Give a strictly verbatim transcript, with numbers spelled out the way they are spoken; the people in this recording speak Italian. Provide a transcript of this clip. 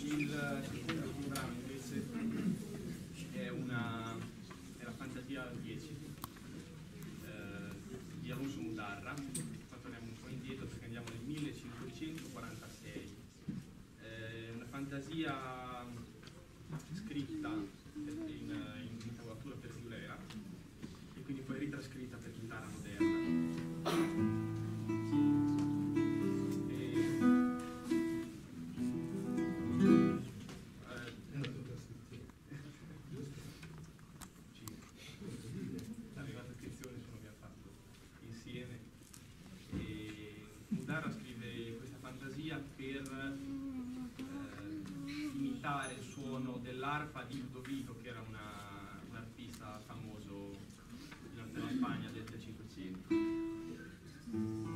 Il secondo brano invece è, una, è la Fantasia dieci eh, di Alonso Mudarra. Qua torniamo un po' indietro perché andiamo nel millecinquecentoquarantasei. È una fantasia scritta in, in intaolatura per violera e quindi poi ritrascritta per chitarra moderna. Mudarra scrive questa fantasia per eh, imitare il suono dell'arpa di Ludovico, che era una, un artista famoso in Alta Spagna del Cinquecento.